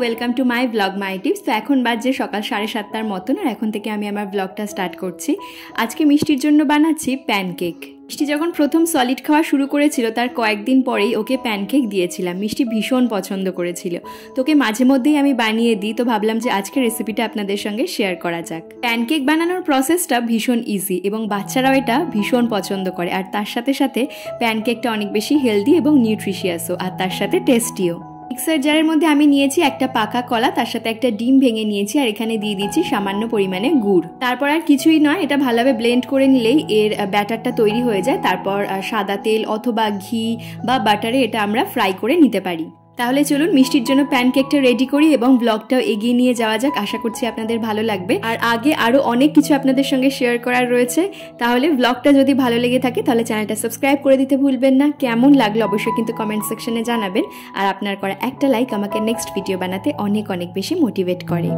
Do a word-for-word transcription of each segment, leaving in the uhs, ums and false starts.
Welcome to my blog my tips. তো এখন বাজে সকাল সাড়ে সাতটার মতন, আর এখন থেকে আমি আমার ব্লগটা স্টার্ট করছি। আজকে মিষ্টির জন্য বানাচ্ছি প্যানকেক। মিষ্টি যখন প্রথম সলিড খাওয়া শুরু করেছিল তার কয়েকদিন পরেই ওকে প্যানকেক দিয়েছিলাম। মিষ্টি ভীষণ পছন্দ করেছিল, তোকে মাঝে মধ্যেই আমি বানিয়ে দিই, তো ভাবলাম যে আজকের রেসিপিটা আপনাদের সঙ্গে শেয়ার করা যাক। প্যানকেক বানানোর প্রসেসটা ভীষণ ইজি এবং বাচ্চারাও এটা ভীষণ পছন্দ করে, আর তার সাথে সাথে প্যানকেকটা অনেক বেশি হেলদি এবং নিউট্রিশিয়াসও, আর তার সাথে টেস্টিও। মিক্সার জারের মধ্যে আমি নিয়েছি একটা পাকা কলা, তার সাথে একটা ডিম ভেঙে নিয়েছি, আর এখানে দিয়ে দিচ্ছি সামান্য পরিমাণে গুড়। তারপর আর কিছুই নয়, এটা ভালোভাবে ব্লেন্ড করে নিলেই এর ব্যাটারটা তৈরি হয়ে যায়। তারপর সাদা তেল অথবা ঘি বা বাটারে এটা আমরা ফ্রাই করে নিতে পারি। তাহলে চলুন মিষ্টির জন্য প্যানকেকটা রেডি করি এবং ব্লগটাও এগিয়ে নিয়ে যাওয়া যাক। আশা করছি আপনাদের ভালো লাগবে, আর আগে আরও অনেক কিছু আপনাদের সঙ্গে শেয়ার করার রয়েছে। তাহলে ব্লগটা যদি ভালো লেগে থাকে তাহলে চ্যানেলটা সাবস্ক্রাইব করে দিতে ভুলবেন না। কেমন লাগলো অবশ্যই কিন্তু কমেন্ট সেকশনে জানাবেন, আর আপনার করা একটা লাইক আমাকে নেক্সট ভিডিও বানাতে অনেক অনেক বেশি মোটিভেট করে।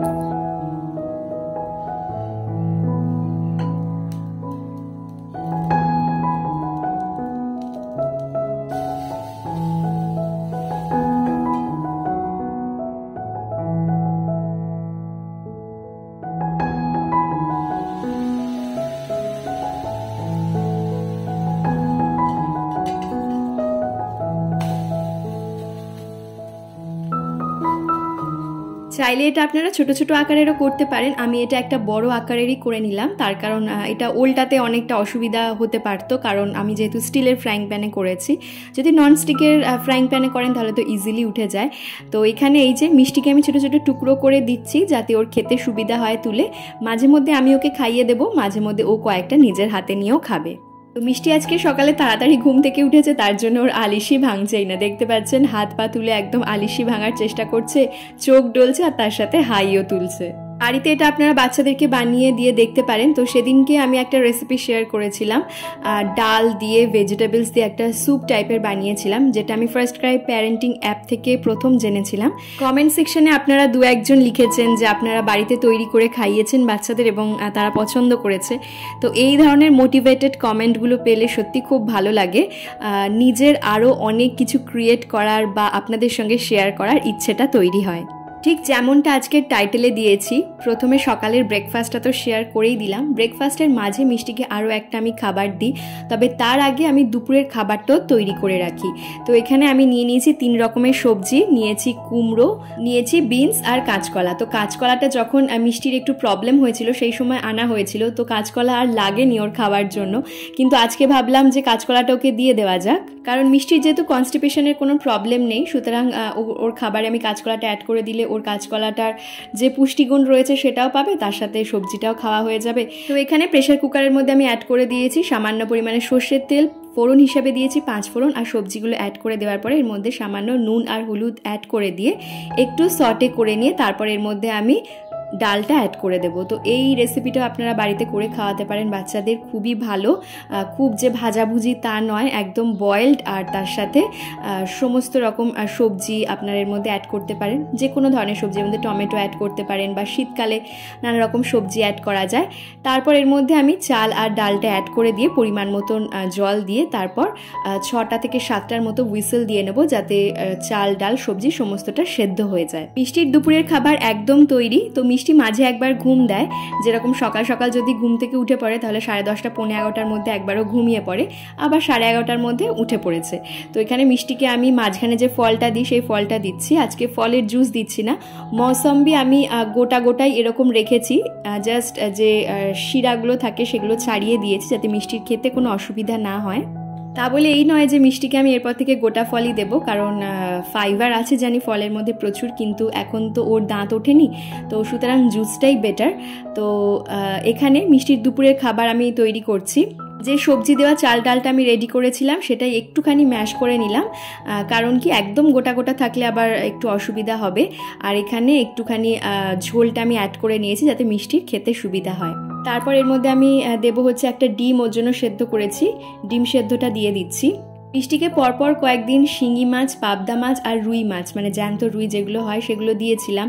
চাইলে এটা আপনারা ছোট ছোট আকারেরও করতে পারেন। আমি এটা একটা বড় আকারেরই করে নিলাম, তার কারণ এটা ওল্টাতে অনেকটা অসুবিধা হতে পারতো, কারণ আমি যেহেতু স্টিলের ফ্রাইং প্যানে করেছি। যদি নন স্টিকের ফ্রাইং প্যানে করেন তাহলে তো ইজিলি উঠে যায়। তো এখানে এই যে মিষ্টিকে আমি ছোট ছোট টুকরো করে দিচ্ছি যাতে ওর খেতে সুবিধা হয় তুলে। মাঝে মধ্যে আমি ওকে খাইয়ে দেবো, মাঝে মধ্যে ও কয়েকটা নিজের হাতে নিয়েও খাবে। তো মিষ্টি আজকে সকালে তাড়াতাড়ি ঘুম থেকে উঠেছে, তার জন্য ওর আলিশি ভাঙছেই না। দেখতে পাচ্ছেন হাত পা তুলে একদম আলিশি ভাঙার চেষ্টা করছে, চোখ ডলছে আর তার সাথে হাইও তুলছে। বাড়িতে এটা আপনারা বাচ্চাদেরকে বানিয়ে দিয়ে দেখতে পারেন। তো সেদিনকে আমি একটা রেসিপি শেয়ার করেছিলাম, ডাল দিয়ে ভেজিটেবলস দিয়ে একটা স্যুপ টাইপের বানিয়েছিলাম, যেটা আমি ফার্স্ট ক্রাই প্যারেন্টিং অ্যাপ থেকে প্রথম জেনেছিলাম। কমেন্ট সেকশনে আপনারা দু একজন লিখেছেন যে আপনারা বাড়িতে তৈরি করে খাইয়েছেন বাচ্চাদের এবং তারা পছন্দ করেছে। তো এই ধরনের মোটিভেটেড কমেন্টগুলো পেলে সত্যি খুব ভালো লাগে। নিজের আরও অনেক কিছু ক্রিয়েট করার বা আপনাদের সঙ্গে শেয়ার করার ইচ্ছেটা তৈরি হয়। ঠিক যেমনটা আজকের টাইটেলে দিয়েছি, প্রথমে সকালের ব্রেকফাস্টটা তো শেয়ার করেই দিলাম। ব্রেকফাস্টের মাঝে মিষ্টিকে আরও একটা আমি খাবার দিই, তবে তার আগে আমি দুপুরের খাবারটাও তৈরি করে রাখি। তো এখানে আমি নিয়ে নিয়েছি তিন রকমের সবজি, নিয়েছি কুমড়ো, নিয়েছি বিনস আর কাঁচকলা। তো কাঁচকলাটা যখন মিষ্টির একটু প্রবলেম হয়েছিল সেই সময় আনা হয়েছিল, তো কাঁচকলা আর লাগেনি ওর খাওয়ার জন্য, কিন্তু আজকে ভাবলাম যে কাঁচকলাটা ওকে দিয়ে দেওয়া যাক, কারণ মিষ্টির যেহেতু কনস্টিপেশনের কোনো প্রবলেম নেই, সুতরাং ওর খাবারে আমি কাঁচকলাটা অ্যাড করে দিলে ওর কাঁচকলাটার যে পুষ্টিগুণ রয়েছে সেটাও পাবে, তার সাথে সবজিটাও খাওয়া হয়ে যাবে। তো এখানে প্রেসার কুকারের মধ্যে আমি অ্যাড করে দিয়েছি সামান্য পরিমাণে সর্ষের তেল, ফোড়ন হিসাবে দিয়েছি পাঁচ ফোড়ন, আর সবজিগুলো অ্যাড করে দেওয়ার পরে এর মধ্যে সামান্য নুন আর হলুদ অ্যাড করে দিয়ে একটু সটে করে নিয়ে তারপর এর মধ্যে আমি ডালটা অ্যাড করে দেবো। তো এই রেসিপিটা আপনারা বাড়িতে করে খাওয়াতে পারেন বাচ্চাদের, খুবই ভালো। খুব যে ভাজাভুজি তা নয়, একদম বয়েলড, আর তার সাথে সমস্ত রকম সবজি আপনারা এর মধ্যে অ্যাড করতে পারেন। যে কোনো ধরনের সবজির মধ্যে টমেটো অ্যাড করতে পারেন, বা শীতকালে নানা রকম সবজি অ্যাড করা যায়। তারপর এর মধ্যে আমি চাল আর ডালটা অ্যাড করে দিয়ে পরিমাণ মতন জল দিয়ে তারপর ছটা থেকে সাতটার মতো হুইসেল দিয়ে নেব, যাতে চাল ডাল সবজি সমস্তটা সেদ্ধ হয়ে যায়। মিষ্টির দুপুরের খাবার একদম তৈরি। তো মিষ্টি মাঝে একবার ঘুম দেয়, যেরকম সকাল সকাল যদি ঘুম থেকে উঠে পড়ে তাহলে সাড়ে দশটা পৌনে এগারোটার মধ্যে একবারও ঘুমিয়ে পড়ে, আবার সাড়ে এগারোটার মধ্যে উঠে পড়েছে। তো এখানে মিষ্টিকে আমি মাঝখানে যে ফলটা দিই সেই ফলটা দিচ্ছি। আজকে ফলের জুস দিচ্ছি না, মৌসম্বি আমি গোটা গোটাই এরকম রেখেছি, জাস্ট যে শিরাগুলো থাকে সেগুলো ছাড়িয়ে দিয়েছি যাতে মিষ্টির খেতে কোনো অসুবিধা না হয়। তা বলে এই নয় যে মিষ্টিকে আমি এরপর থেকে গোটা ফলই দেবো, কারণ ফাইবার আছে জানি ফলের মধ্যে প্রচুর, কিন্তু এখন তো ওর দাঁত ওঠেনি, তো সুতরাং জুসটাই বেটার। তো এখানে মিষ্টির দুপুরের খাবার আমি তৈরি করছি। যে সবজি দেওয়া চাল ডালটা আমি রেডি করেছিলাম সেটাই একটুখানি ম্যাশ করে নিলাম, কারণ কি একদম গোটা গোটা থাকলে আবার একটু অসুবিধা হবে। আর এখানে একটুখানি ঝোলটা আমি অ্যাড করে নিয়েছি যাতে মিষ্টির খেতে সুবিধা হয়। তারপর এর মধ্যে আমি দেবো হচ্ছে একটা ডিম, ওর জন্য সেদ্ধ করেছি, ডিম সেদ্ধটা দিয়ে দিচ্ছি। মিষ্টিকে পরপর কয়েকদিন শিঙি মাছ, পাবদা মাছ আর রুই মাছ, মানে জ্যান্ত রুই যেগুলো হয় সেগুলো দিয়েছিলাম।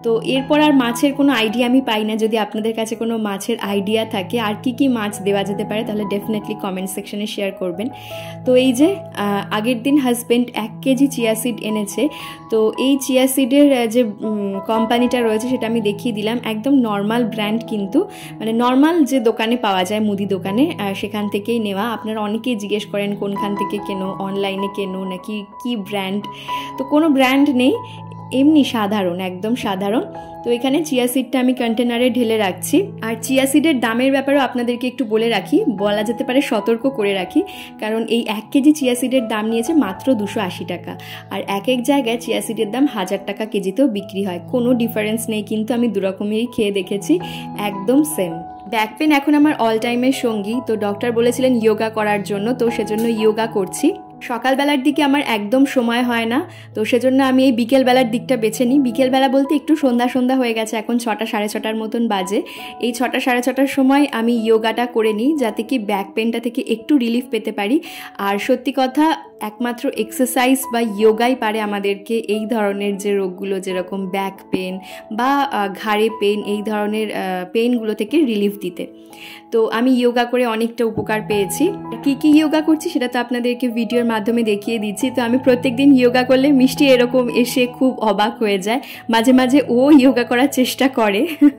তো এরপর আর মাছের কোনো আইডিয়া আমি পাই না। যদি আপনাদের কাছে কোনো মাছের আইডিয়া থাকে আর কি কি মাছ দেওয়া যেতে পারে তাহলে ডেফিনেটলি কমেন্ট সেকশনে শেয়ার করবেন। তো এই যে আগের দিন হাজব্যান্ড এক কেজি চিয়া সিড এনেছে। তো এই চিয়া সিডের যে কোম্পানিটা রয়েছে সেটা আমি দেখিয়ে দিলাম, একদম নর্মাল ব্র্যান্ড, কিন্তু মানে নর্মাল যে দোকানে পাওয়া যায় মুদি দোকানে সেখান থেকেই নেওয়া। আপনারা অনেকেই জিজ্ঞেস করেন কোনখান থেকে কেনো, অনলাইনে কেনো নাকি কি ব্র্যান্ড। তো কোনো ব্র্যান্ড নেই, এমনি সাধারণ, একদম সাধারণ। তো এখানে চিয়া সিডটা আমি কন্টেনারে ঢেলে রাখছি। আর চিয়া সিডের দামের ব্যাপারেও আপনাদেরকে একটু বলে রাখি, বলা যেতে পারে সতর্ক করে রাখি, কারণ এই এক কেজি চিয়া সিডের দাম নিয়েছে মাত্র দুশো আশি টাকা। আর এক এক জায়গায় চিয়া সিডের দাম হাজার টাকা কেজিতেও বিক্রি হয়, কোনো ডিফারেন্স নেই, কিন্তু আমি দুরকমেরই খেয়ে দেখেছি, একদম সেম। ব্যাক পেন এখন আমার অল টাইমের সঙ্গী। তো ডক্টর বলেছিলেন যোগা করার জন্য, তো সেজন্য যোগা করছি। সকালবেলার দিকে আমার একদম সময় হয় না, তো সেজন্য আমি এই বিকেলবেলার দিকটা বেছে নিই। বিকেলবেলা বলতে একটু সন্ধ্যা সন্ধ্যা হয়ে গেছে, এখন ছটা সাড়ে ছটার মতন বাজে। এই ছটা সাড়ে ছটার সময় আমি যোগাটা করে নিই, যাতে কি ব্যাক পেনটা থেকে একটু রিলিফ পেতে পারি। আর সত্যি কথা, একমাত্র এক্সারসাইজ বা যোগাই পারে আমাদেরকে এই ধরনের যে রোগগুলো, যেরকম ব্যাক পেন বা ঘাড়ে পেন, এই ধরনের পেনগুলো থেকে রিলিফ দিতে। তো আমি যোগা করে অনেকটা উপকার পেয়েছি। কি কি যোগা করছি সেটা তো আপনাদেরকে ভিডিওর মাধ্যমে দেখিয়ে দিচ্ছি। তো আমি প্রত্যেকদিন যোগা করলে মিষ্টি এরকম এসে খুব অবাক হয়ে যায়, মাঝে মাঝে ও যোগা করার চেষ্টা করে।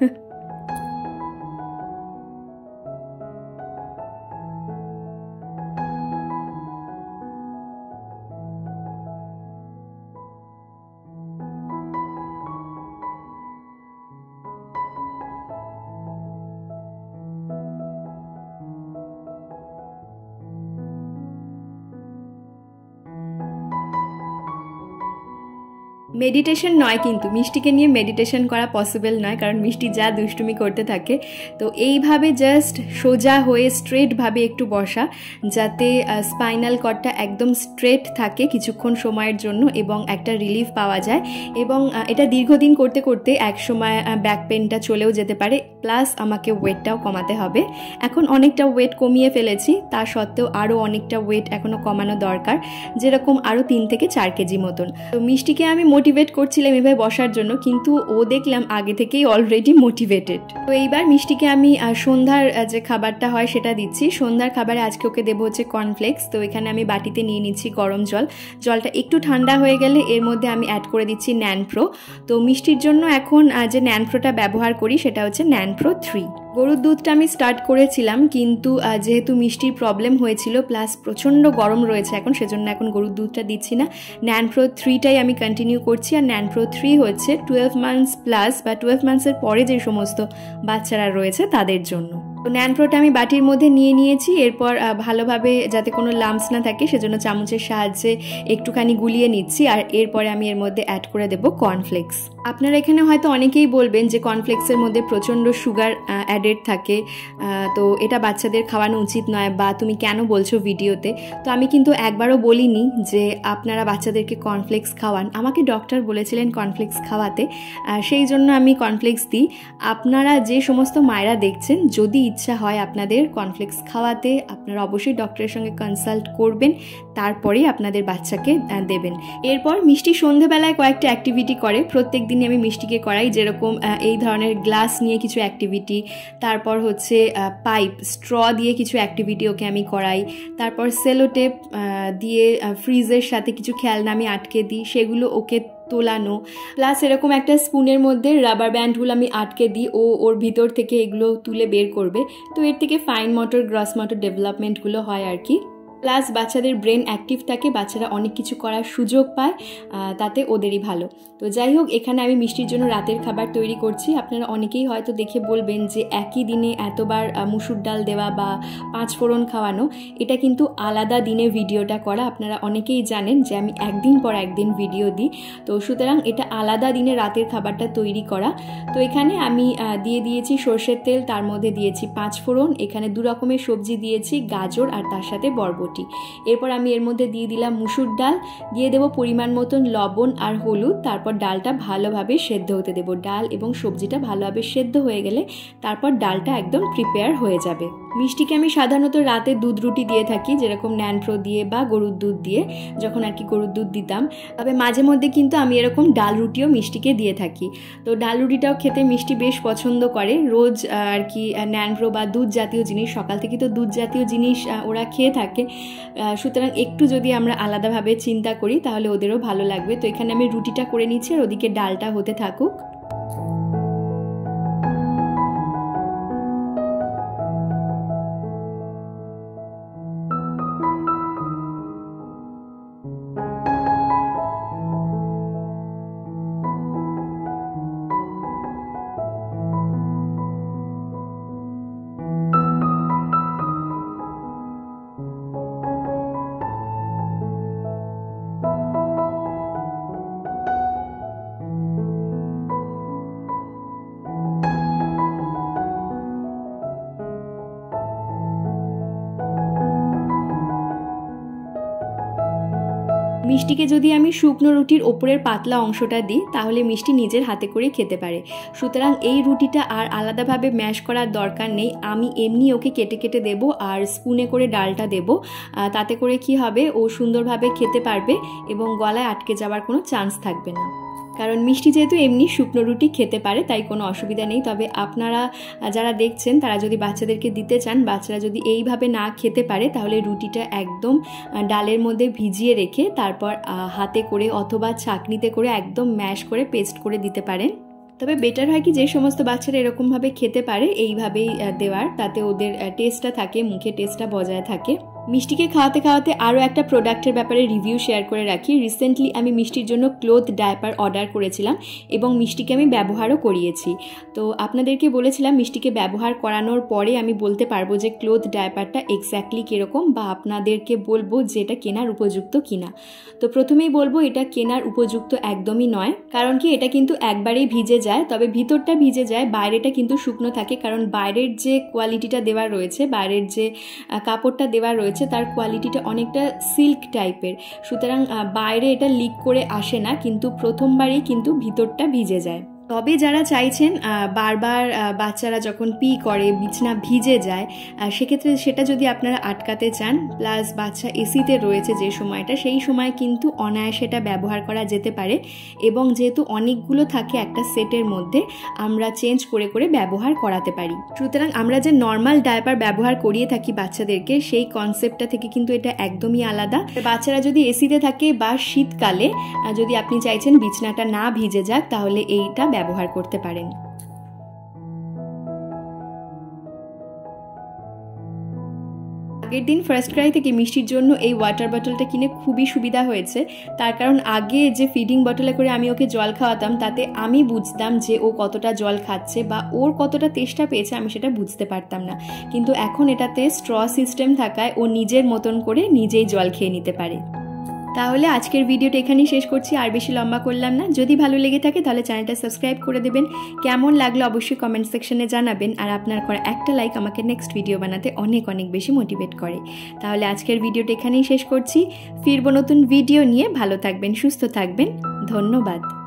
মেডিটেশন নয়, কিন্তু মিষ্টিকে নিয়ে মেডিটেশন করা পসিবল নয়, কারণ মিষ্টি যা দুষ্টুমি করতে থাকে। তো এইভাবে জাস্ট সোজা হয়ে স্ট্রেটভাবে একটু বসা, যাতে স্পাইনাল কর্ডটা একদম স্ট্রেট থাকে কিছুক্ষণ সময়ের জন্য এবং একটা রিলিফ পাওয়া যায়। এবং এটা দীর্ঘদিন করতে করতে এক সময় ব্যাক পেনটা চলেও যেতে পারে, প্লাস আমাকে ওয়েটটাও কমাতে হবে। এখন অনেকটা ওয়েট কমিয়ে ফেলেছি, তা সত্ত্বেও আরও অনেকটা ওয়েট এখনও কমানো দরকার, যেরকম আরও তিন থেকে চার কেজি মতন। তো মিষ্টিকে আমি মোটিভেট করছিলাম এভাবে বসার জন্য, কিন্তু ও দেখলাম আগে থেকেই অলরেডি মোটিভেটেড। তো এইবার মিষ্টিকে আমি সন্ধ্যার যে খাবারটা হয় সেটা দিচ্ছি। সন্ধ্যার খাবারে আজকে ওকে দেবো হচ্ছে কর্নফ্লেক্স। তো এখানে আমি বাটিতে নিয়ে নিচ্ছি গরম জল, জলটা একটু ঠান্ডা হয়ে গেলে এর মধ্যে আমি অ্যাড করে দিচ্ছি ন্যানপ্রো। তো মিষ্টির জন্য এখন যে ন্যানপ্রোটা ব্যবহার করি সেটা হচ্ছে ন্যানপ্রো থ্রি। গরুর দুধটা আমি স্টার্ট করেছিলাম, কিন্তু যেহেতু মিষ্টির প্রবলেম হয়েছিল প্লাস প্রচণ্ড গরম রয়েছে এখন, সেজন্য এখন গরুর দুধটা দিচ্ছি না, ন্যানপ্রো থ্রিটাই আমি কন্টিনিউ করছি। আর ন্যানপ্রো থ্রি হচ্ছে টুয়েলভ মান্থস প্লাস বা টুয়েলভ মান্থসের পরে যে সমস্ত বাচ্চারা রয়েছে তাদের জন্য। তো ন্যানপ্রোটা আমি বাটির মধ্যে নিয়ে নিয়েছি। এরপর ভালোভাবে যাতে কোনো লাম্পস না থাকে সেজন্য চামচের সাহায্যে একটুখানি গুলিয়ে নিচ্ছি। আর এরপরে আমি এর মধ্যে অ্যাড করে দেবো কর্নফ্লেক্স। আপনারা এখানে হয়তো অনেকেই বলবেন যে কর্নফ্লেক্সের মধ্যে প্রচণ্ড সুগার অ্যাডেড থাকে, তো এটা বাচ্চাদের খাওয়ানো উচিত নয়, বা তুমি কেন বলছো ভিডিওতে। তো আমি কিন্তু একবারও বলিনি যে আপনারা বাচ্চাদেরকে কর্নফ্লেক্স খাওয়ান, আমাকে ডক্টর বলেছিলেন কর্নফ্লেক্স খাওয়াতে, সেই জন্য আমি কর্নফ্লেক্স দিই। আপনারা যে সমস্ত মায়েরা দেখছেন, যদি ইচ্ছা হয় আপনাদের কর্নফ্লেক্স খাওয়াতে, আপনারা অবশ্যই ডক্টরের সঙ্গে কনসাল্ট করবেন, তারপরেই আপনাদের বাচ্চাকে দেবেন। এরপর মিষ্টি সন্ধেবেলায় কয়েকটা অ্যাক্টিভিটি করে, প্রত্যেক দিনই আমি মিষ্টিকে করাই, যেরকম এই ধরনের গ্লাস নিয়ে কিছু অ্যাক্টিভিটি, তারপর হচ্ছে পাইপ স্ট্র দিয়ে কিছু অ্যাক্টিভিটি ওকে আমি করাই, তারপর সেলোটেপ দিয়ে ফ্রিজের সাথে কিছু খেলনা আমি আটকে দিই, সেগুলো ওকে তোলানো, প্লাস এরকম একটা স্পুনের মধ্যে রাবার ব্যান্ডগুলো আমি আটকে দিই, ও ওর ভিতর থেকে এগুলো তুলে বের করবে। তো এর থেকে ফাইন মোটর গ্রস মোটর ডেভেলপমেন্টগুলো হয় আর কি। প্লাস বাচ্চাদের ব্রেন অ্যাক্টিভ থাকে, বাচ্চারা অনেক কিছু করার সুযোগ পায়, তাতে ওদেরই ভালো। তো যাই হোক, এখানে আমি মিষ্টির জন্য রাতের খাবার তৈরি করছি। আপনারা অনেকেই হয়তো দেখে বলবেন যে একই দিনে এতবার মুসুর ডাল দেওয়া বা পাঁচ ফোড়ন খাওয়ানো, এটা কিন্তু আলাদা দিনে ভিডিওটা করা। আপনারা অনেকেই জানেন যে আমি একদিন পর একদিন ভিডিও দিই, তো সুতরাং এটা আলাদা দিনে রাতের খাবারটা তৈরি করা। তো এখানে আমি দিয়ে দিয়েছি সর্ষের তেল, তার মধ্যে দিয়েছি পাঁচ ফোড়ন, এখানে দু রকমের সবজি দিয়েছি, গাজর আর তার সাথে বরবটি। রুটি। এরপর আমি এর মধ্যে দিয়ে দিলাম মুসুর ডাল, দিয়ে দেবো পরিমাণ মতন লবণ আর হলুদ। তারপর ডালটা ভালোভাবে সেদ্ধ হতে দেবো। ডাল এবং সবজিটা ভালোভাবে সেদ্ধ হয়ে গেলে তারপর ডালটা একদম প্রিপেয়ার হয়ে যাবে। মিষ্টিকে আমি সাধারণত রাতে দুধ রুটি দিয়ে থাকি, যেরকম ন্যানপ্রো দিয়ে বা গরুর দুধ দিয়ে, যখন আর কি গরুর দুধ দিতাম। তবে মাঝে মধ্যে কিন্তু আমি এরকম ডাল রুটিও মিষ্টিকে দিয়ে থাকি। তো ডাল রুটিটাও খেতে মিষ্টি বেশ পছন্দ করে। রোজ আর কি ন্যানপ্রো বা দুধ জাতীয় জিনিস, সকাল থেকে তো দুধ জাতীয় জিনিস ওরা খেয়ে থাকে, সুতরাং একটু যদি আমরা আলাদাভাবে চিন্তা করি তাহলে ওদেরও ভালো লাগবে। তো এখানে আমি রুটিটা করে নিচ্ছি আর ওদিকে ডালটা হতে থাকুক। মিষ্টিকে যদি আমি শুকনো রুটির ওপরের পাতলা অংশটা দিই তাহলে মিষ্টি নিজের হাতে করে খেতে পারে। সুতরাং এই রুটিটা আর আলাদাভাবে ম্যাশ করার দরকার নেই। আমি এমনি ওকে কেটে কেটে দেব আর স্পুনে করে ডালটা দেব। তাতে করে কি হবে, ও সুন্দরভাবে খেতে পারবে এবং গলায় আটকে যাওয়ার কোনো চান্স থাকবে না। কারণ মিষ্টি যেহেতু এমনি শুকনো রুটি খেতে পারে তাই কোনো অসুবিধা নেই। তবে আপনারা যারা দেখছেন তারা যদি বাচ্চাদেরকে দিতে চান, বাচ্চারা যদি এইভাবে না খেতে পারে তাহলে রুটিটা একদম ডালের মধ্যে ভিজিয়ে রেখে তারপর হাতে করে অথবা ছাঁকনিতে করে একদম ম্যাশ করে পেস্ট করে দিতে পারেন। তবে বেটার হয় কি যে সমস্ত বাচ্চারা এরকমভাবে খেতে পারে এইভাবেই দেওয়ার, তাতে ওদের টেস্টটা থাকে, মুখে টেস্টটা বজায় থাকে। মিষ্টিকে খাওয়াতে খাওয়াতে আরও একটা প্রোডাক্টের ব্যাপারে রিভিউ শেয়ার করে রাখি। রিসেন্টলি আমি মিষ্টির জন্য ক্লোথ ডায়াপার অর্ডার করেছিলাম এবং মিষ্টিকে আমি ব্যবহারও করিয়েছি। তো আপনাদেরকে বলেছিলাম মিষ্টিকে ব্যবহার করানোর পরে আমি বলতে পারবো যে ক্লোথ ডায়াপারটা এক্স্যাক্টলি কীরকম, বা আপনাদেরকে বলবো যে এটা কেনার উপযুক্ত কিনা। তো প্রথমেই বলবো এটা কেনার উপযুক্ত একদমই নয়, কারণ কি এটা কিন্তু একবারেই ভিজে যায়, তবে ভিতরটা ভিজে যায়, বাইরেটা কিন্তু শুকনো থাকে। কারণ বাইরের যে কোয়ালিটিটা দেওয়া রয়েছে, বাইরের যে কাপড়টা দেওয়া রয়েছে তার কোয়ালিটিটা অনেকটা সিল্ক টাইপের, সুতরাং বাইরে এটা লিক করে আসে না, কিন্তু প্রথমবারেই কিন্তু ভিতরটা ভিজে যায়। তবে যারা চাইছেন বারবার বাচ্চারা যখন পি করে বিছনা ভিজে যায়, সেক্ষেত্রে সেটা যদি আপনারা আটকাতে চান, প্লাস বাচ্চা এসিতে রয়েছে যে সময়টা, সেই সময় কিন্তু অনায়াসে এটা ব্যবহার করা যেতে পারে। এবং যেহেতু অনেকগুলো থাকে একটা সেটের মধ্যে, আমরা চেঞ্জ করে করে ব্যবহার করাতে পারি। সুতরাং আমরা যে নর্মাল ডায়াপার ব্যবহার করিয়ে থাকি বাচ্চাদেরকে, সেই কনসেপ্টটা থেকে কিন্তু এটা একদমই আলাদা। বাচ্চারা যদি এসিতে থাকে বা শীতকালে যদি আপনি চাইছেন বিছনাটা না ভিজে যাক, তাহলে এইটা ব্যবহার করতে পারেন। আগের দিন ফার্স্ট ক্রাই থেকে মিষ্টির জন্য এই ওয়াটার বটলটা কিনে খুবই সুবিধা হয়েছে। তার কারণ আগে যে ফিডিং বটলে করে আমি ওকে জল খাওয়াতাম, তাতে আমি বুঝতাম যে ও কতটা জল খাচ্ছে বা ওর কতটা তেষ্টা পেয়েছে, আমি সেটা বুঝতে পারতাম না। কিন্তু এখন এটাতে স্ট্র সিস্টেম থাকায় ও নিজের মতন করে নিজেই জল খেয়ে নিতে পারে। তাহলে আজকের ভিডিওটা এখানেই শেষ করছি, আর বেশি লম্বা করলাম না। যদি ভালো লেগে থাকে তাহলে চ্যানেলটা সাবস্ক্রাইব করে দেবেন। কেমন লাগলো অবশ্যই কমেন্ট সেকশনে জানাবেন, আর আপনার করা একটা লাইক আমাকে নেক্সট ভিডিও বানাতে অনেক অনেক বেশি মোটিভেট করে। তাহলে আজকের ভিডিওটা এখানেই শেষ করছি, ফিরবো নতুন ভিডিও নিয়ে। ভালো থাকবেন, সুস্থ থাকবেন, ধন্যবাদ।